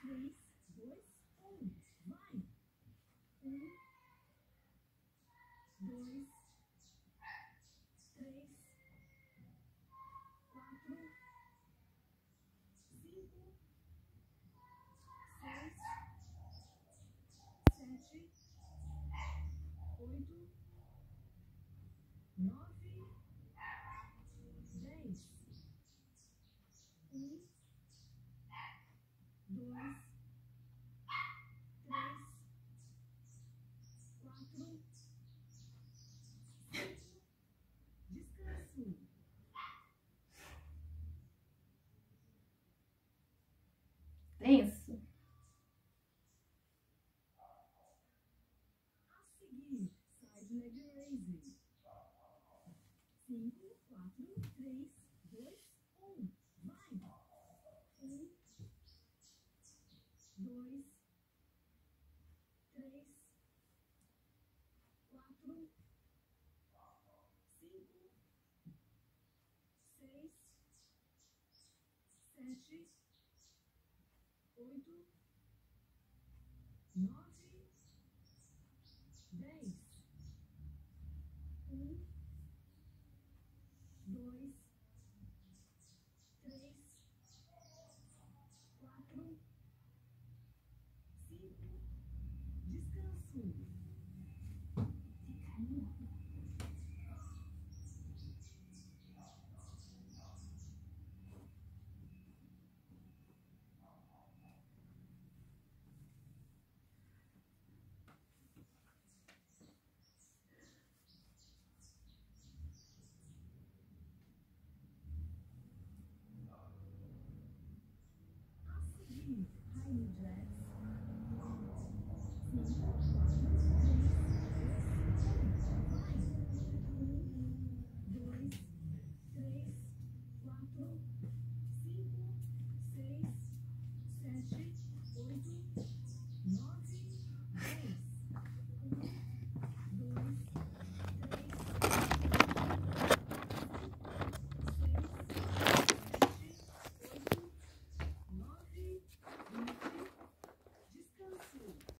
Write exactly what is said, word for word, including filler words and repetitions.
três, dois, um. Vai! Um, dois, três, quatro, cinco, seis, sete, oito, nove, dez. Um, dois, três, quatro, cinco. Descanso. Tenso. A seguir, side leg raising. Cinco, quatro, três, dois, um. Vai! Um, dois, três, quatro, cinco, seis, sete, oito, nove.